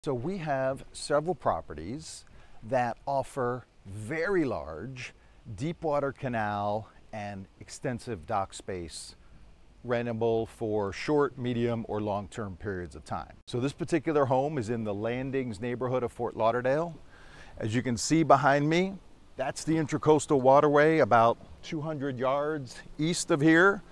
So we have several properties that offer very large deep water canal and extensive dock space, rentable for short, medium, or long-term periods of time. So this particular home is in the Landings neighborhood of Fort Lauderdale. As you can see behind me, that's the Intracoastal Waterway about 200 yards east of here.